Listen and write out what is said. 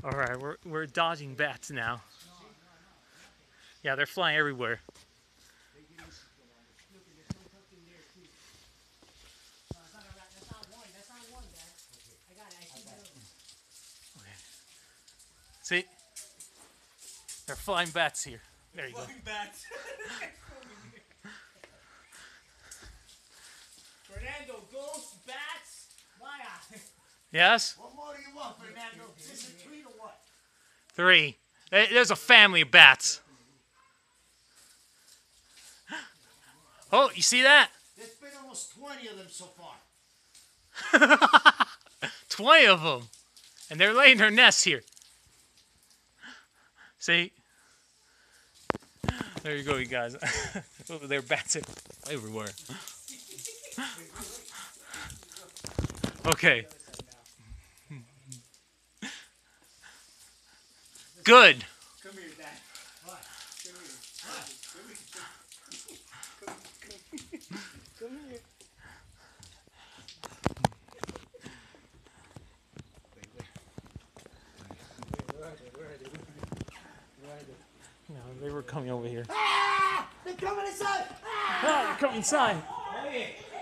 All right, we're dodging bats now. Yeah, they're flying everywhere. See, they're flying bats here. There you go. Flying bats. Fernando, ghosts, bats, Maya. Yes? What more do you want, Fernando? Is this a treat or what? 3. There's a family of bats. Oh, you see that? There's been almost 20 of them so far. 20 of them. And they're laying their nests here. See? There you go, you guys. Over there, bats everywhere. Okay. Good. Come here, Dad. What? Come here. What? Come here. No, they were coming over here. Ah! They're coming inside! Ah! Oh, they're coming inside. Hey!